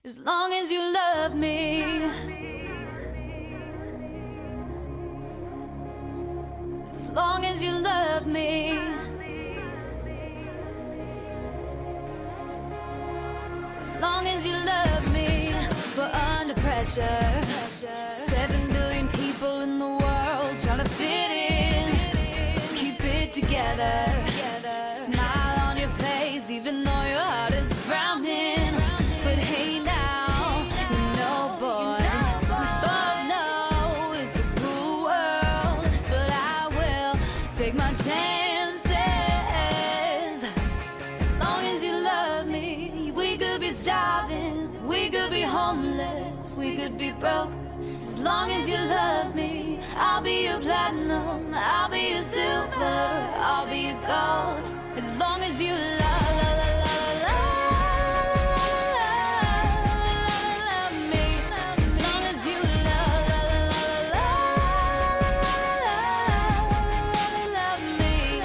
As long as you love me. As long as you love me. As long as you love me. We're under pressure. 7 billion people in the world trying to fit in. Keep it together. Smile on your face even though your heart is frowning. But hey now, you know boy, we both know it's a cruel world, but I will take my chances. As long as you love me. We could be starving, we could be homeless, we could be broke. As long as you love me, I'll be your platinum, I'll be your silver, I'll be your gold. As long as you love me. As long as you love me.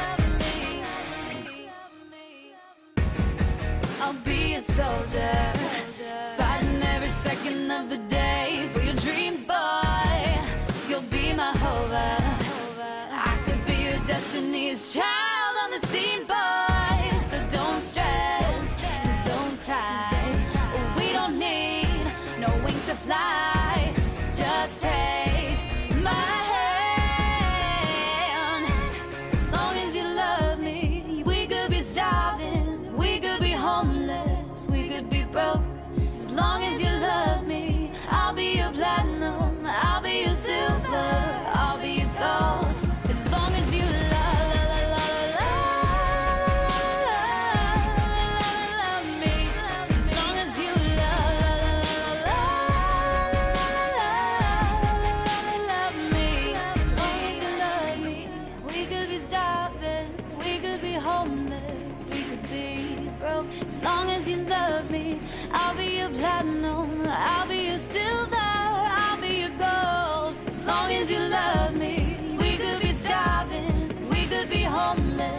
I'll be a soldier, fighting every second of the day for your dreams, boy. You'll be my hover, I could be your destiny's child on the scene, boy. So don't stress, don't cry. We don't need no wings to fly. Just take my hand. As long as you love me. We could be starving, we could be homeless, we could be broke. As long as you love me, I'll be your platinum, I'll be your silver, I'll be your gold. As long as you love me. As long as you love me. As long as you love me. We could be starving, we could be homeless, we could be broke. As long as you love me, I'll be your platinum, I'll be your silver, I'll be your gold. As long as you love me. We could be starving, we could be homeless,